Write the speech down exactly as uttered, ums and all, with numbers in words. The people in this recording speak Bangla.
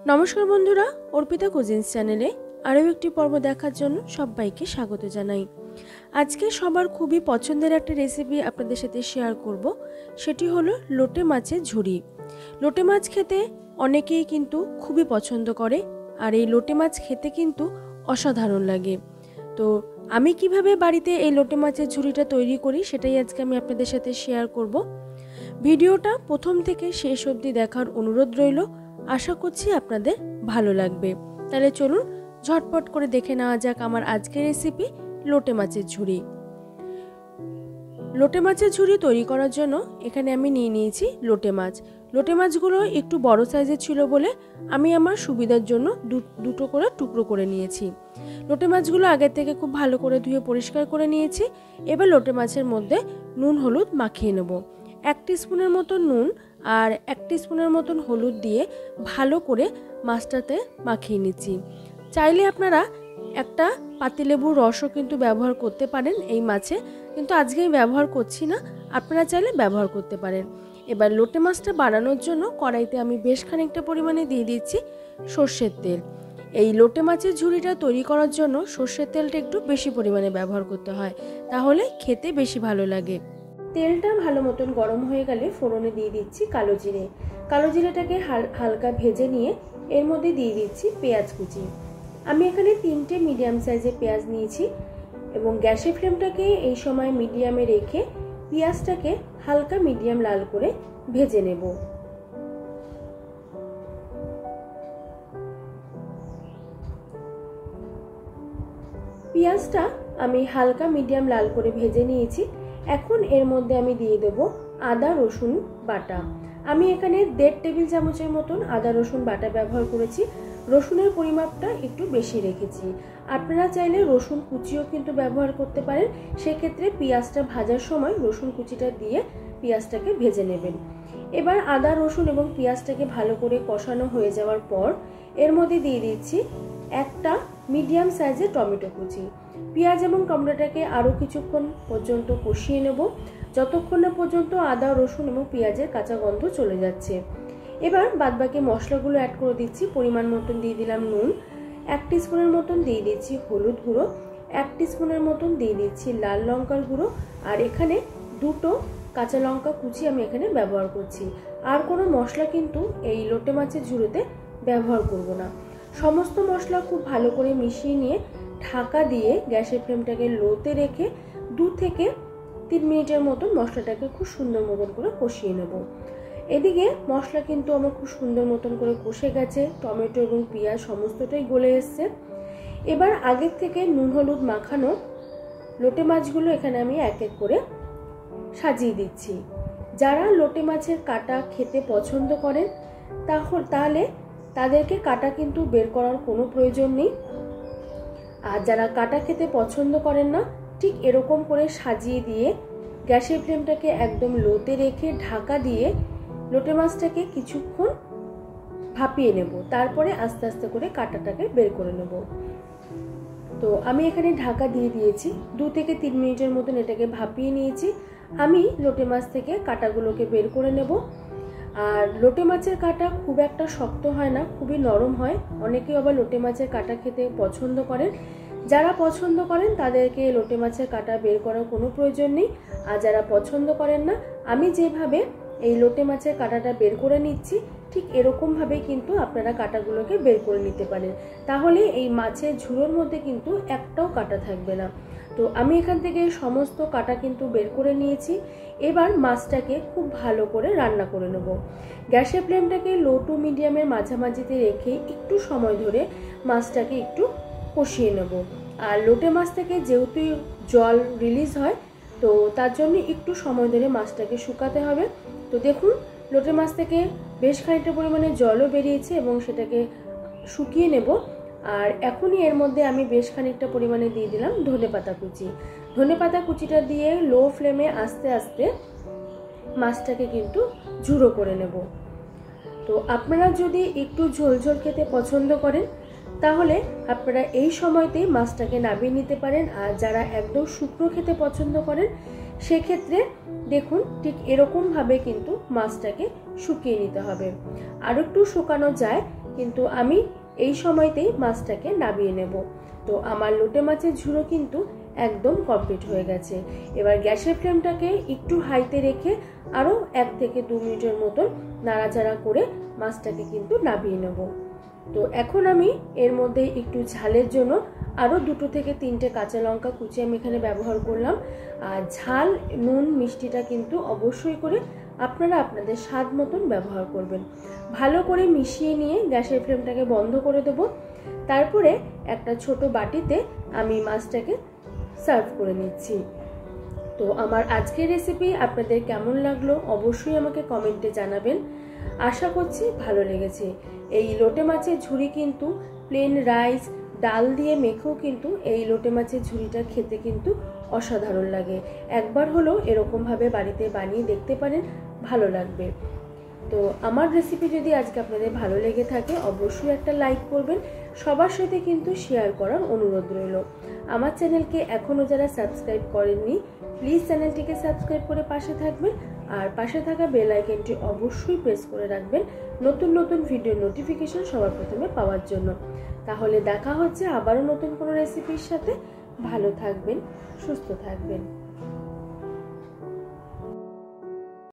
নমস্কার বন্ধুরা, অর্পিতা কুজিন্স চ্যানেলে আরও একটি পর্ব দেখার জন্য সবাইকে স্বাগত জানাই। আজকে সবার খুবই পছন্দের একটা রেসিপি আপনাদের সাথে শেয়ার করব, সেটি হলো লোটে মাছের ঝুড়ি। লোটে মাছ খেতে অনেকেই কিন্তু খুবই পছন্দ করে, আর এই লোটে মাছ খেতে কিন্তু অসাধারণ লাগে। তো আমি কিভাবে বাড়িতে এই লোটে মাছের ঝুড়িটা তৈরি করি সেটাই আজকে আমি আপনাদের সাথে শেয়ার করব। ভিডিওটা প্রথম থেকে শেষ অবধি দেখার অনুরোধ রইল। আশা করছি আপনাদের ভালো লাগবে। তাহলে চলুন ঝটপট করে দেখে নেওয়া যাক আমার আজকের রেসিপি লোটে মাছের ঝুড়ি। লোটে মাছের ঝুড়ি তৈরি করার জন্য এখানে আমি নিয়ে নিয়েছি লোটে মাছ। লোটে মাছগুলো একটু বড় সাইজের ছিল বলে আমি আমার সুবিধার জন্য দুটো করে টুকরো করে নিয়েছি। লোটে মাছগুলো আগের থেকে খুব ভালো করে ধুয়ে পরিষ্কার করে নিয়েছি। এবার লোটে মাছের মধ্যে নুন হলুদ মাখিয়ে নেব। এক টিস্পুনের মতন নুন আর এক টিস্পুনের মতন হলুদ দিয়ে ভালো করে মাছটাতে মাখিয়ে নিচ্ছি। চাইলে আপনারা একটা পাতিলেবুর রসও কিন্তু ব্যবহার করতে পারেন এই মাছে, কিন্তু আজকে আমি ব্যবহার করছি না, আপনারা চাইলে ব্যবহার করতে পারেন। এবার লোটে মাছটা বানানোর জন্য কড়াইতে আমি বেশ খানিকটা পরিমাণে দিয়ে দিচ্ছি সর্ষের তেল। এই লোটে মাছের ঝুড়িটা তৈরি করার জন্য সর্ষের তেলটা একটু বেশি পরিমাণে ব্যবহার করতে হয়, তাহলে খেতে বেশি ভালো লাগে। তেলটা ভালো মতন গরম হয়ে গেলে ফোড়নে দিয়ে দিচ্ছি কালো জিরে। কালো জিরেটাকে হালকা ভেজে নিয়ে এর মধ্যে দিয়ে দিচ্ছি পেঁয়াজ কুচি। আমি এখানে তিনটে মিডিয়াম সাইজের পেঁয়াজ নিয়েছি এবং গ্যাসের ফ্লেমটাকে এই সময় মিডিয়ামে রেখে পেঁয়াজটাকে হালকা মিডিয়াম লাল করে ভেজে নেব। পেঁয়াজটা আমি হালকা মিডিয়াম লাল করে ভেজে নিয়েছি। এখন এর মধ্যে আমি দিয়ে দেব আদা রসুন বাটা। আমি এখানে দেড় টেবিল চামচের মতন আদা রসুন বাটা ব্যবহার করেছি। রসুনের পরিমাপটা একটু বেশি রেখেছি। আপনারা চাইলে রসুন কুচিও কিন্তু ব্যবহার করতে পারেন। সেক্ষেত্রে পেঁয়াজটা ভাজার সময় রসুন কুচিটা দিয়ে পেঁয়াজটাকে ভেজে নেবেন। এবার আদা রসুন এবং পেঁয়াজটাকে ভালো করে কষানো হয়ে যাওয়ার পর এর মধ্যে দিয়ে দিচ্ছি একটা মিডিয়াম সাইজের টমেটো কুচি। পেঁয়াজ এবং টমেটোটাকে আরও কিছুক্ষণ পর্যন্ত কষিয়ে নেব, যতক্ষণ না পর্যন্ত আদা রসুন এবং পেঁয়াজের কাঁচা গন্ধ চলে যাচ্ছে। এবার বাদবাকি মশলাগুলো অ্যাড করে দিচ্ছি। পরিমাণ মতন দিয়ে দিলাম নুন, এক টিস্পুনের মতন দিয়ে দিচ্ছি হলুদ গুঁড়ো, এক টিস্পুনের মতন দিয়ে দিচ্ছি লাল লঙ্কার গুঁড়ো, আর এখানে দুটো কাঁচা লঙ্কা কুচি আমি এখানে ব্যবহার করছি। আর কোনো মশলা কিন্তু এই লোটে মাছের ঝুড়োতে ব্যবহার করব না। সমস্ত মশলা খুব ভালো করে মিশিয়ে নিয়ে ঢাকা দিয়ে গ্যাসের ফ্লেমটাকে লোতে রেখে দু থেকে তিন মিনিটের মতন মশলাটাকে খুব সুন্দর মতন করে কষিয়ে নেব। এদিকে মশলা কিন্তু আমার খুব সুন্দর মতন করে কষে গেছে, টমেটো এবং পেঁয়াজ সমস্তটাই গলে এসছে। এবার আগের থেকে নুন হলুদ মাখানো লোটে মাছগুলো এখানে আমি এক এক করে সাজিয়ে দিচ্ছি। যারা লোটে মাছের কাটা খেতে পছন্দ করেন তাহলে তাদেরকে কাটা কিন্তু বের করার কোনো প্রয়োজন নেই। আর যারা কাটা খেতে পছন্দ করেন না, ঠিক এরকম করে সাজিয়ে দিয়ে গ্যাসের ফ্লেমটাকে একদম লোতে রেখে ঢাকা দিয়ে লোটে মাছটাকে কিছুক্ষণ ভাপিয়ে নেব। তারপরে আস্তে আস্তে করে কাটাটাকে বের করে নেব। তো আমি এখানে ঢাকা দিয়ে দিয়েছি, দু থেকে তিন মিনিটের মতন এটাকে ভাপিয়ে নিয়েছি। আমি লোটে মাছ থেকে কাটাগুলোকে বের করে নেব। আর লোটে মাছের কাটা খুব একটা শক্ত হয় না, খুবই নরম হয়। অনেকেই আবার লোটে মাছের কাটা খেতে পছন্দ করেন। যারা পছন্দ করেন তাদেরকে লোটে মাছের কাটা বের করার কোনো প্রয়োজন নেই। আর যারা পছন্দ করেন না, আমি যেভাবে এই লোটে মাছের কাটাটা বের করে নিচ্ছি ঠিক এরকমভাবেই কিন্তু আপনারা কাটাগুলোকে বের করে নিতে পারেন। তাহলে এই মাছের ঝুড়োর মধ্যে কিন্তু একটাও কাটা থাকবে না। তো আমি এখান থেকে সমস্ত কাটা কিন্তু বের করে নিয়েছি। এবার মাছটাকে খুব ভালো করে রান্না করে নেব। গ্যাসের ফ্লেমটাকে লো টু মিডিয়ামের মাঝামাঝিতে রেখে একটু সময় ধরে মাছটাকে একটু কষিয়ে নেব। আর লোটে মাছ থেকে যেহেতু জল রিলিজ হয়, তো তার জন্য একটু সময় ধরে মাছটাকে শুকাতে হবে। তো দেখুন, লোটে মাছ থেকে বেশ খানিকটা পরিমাণে জলও বেরিয়েছে এবং সেটাকে শুকিয়ে নেব। আর এখনই এর মধ্যে আমি বেশ খানিকটা পরিমাণে দিয়ে দিলাম ধনেপাতা কুচি। ধনেপাতা কুচিটা দিয়ে লো ফ্লেমে আস্তে আস্তে মাছটাকে কিন্তু ঝুড়ো করে নেব। তো আপনারা যদি একটু ঝোল ঝোল খেতে পছন্দ করেন তাহলে আপনারা এই সময়তেই মাছটাকে নামিয়ে নিতে পারেন। আর যারা একদম শুকনো খেতে পছন্দ করেন সেক্ষেত্রে দেখুন ঠিক এরকমভাবে কিন্তু মাছটাকে শুকিয়ে নিতে হবে। আর একটু শুকানো যায় কিন্তু আমি এই সময়তেই মাছটাকে নামিয়ে নেব। তো আমার লোটে মাছের ঝুড়ো কিন্তু একদম কমপ্লিট হয়ে গেছে। এবার গ্যাসের ফ্লেমটাকে একটু হাইতে রেখে আরও এক থেকে দু মিনিটের মতন নাড়াচাড়া করে মাছটাকে কিন্তু নামিয়ে নেব। তো এখন আমি এর মধ্যে একটু ঝালের জন্য আরও দুটো থেকে তিনটে কাঁচা লঙ্কা কুচি আমি এখানে ব্যবহার করলাম। আর ঝাল নুন মিষ্টিটা কিন্তু অবশ্যই করে আপনারা আপনাদের স্বাদ মতন ব্যবহার করবেন। ভালো করে মিশিয়ে নিয়ে গ্যাসের ফ্লেমটাকে বন্ধ করে দেব। তারপরে একটা ছোট বাটিতে আমি মাছটাকে সার্ভ করে নিচ্ছি। তো আমার আজকের রেসিপি আপনাদের কেমন লাগলো অবশ্যই আমাকে কমেন্টে জানাবেন। আশা করছি ভালো লেগেছে। এই লোটে মাছের ঝুড়ি কিন্তু প্লেন রাইস ডাল দিয়ে মেখেও কিন্তু এই লোটে মাছের ঝুড়িটা খেতে কিন্তু অসাধারণ লাগে। একবার হলেও এরকমভাবে বাড়িতে বানিয়ে দেখতে পারেন, ভালো লাগবে। তো আমার রেসিপি যদি আজকে আপনাদের ভালো লেগে থাকে অবশ্যই একটা লাইক করবেন। সবার সাথে কিন্তু শেয়ার করার অনুরোধ রইল। আমার চ্যানেলকে এখনও যারা সাবস্ক্রাইব করেননি প্লিজ চ্যানেলটিকে সাবস্ক্রাইব করে পাশে থাকবেন, আর পাশে থাকা বেল আইকনটি অবশ্যই প্রেস করে রাখবেন নতুন নতুন ভিডিও নোটিফিকেশন সবার প্রথমে পাওয়ার জন্য। তাহলে দেখা হচ্ছে আবারও নতুন কোনো রেসিপির সাথে। ভালো থাকবেন, সুস্থ থাকবেন।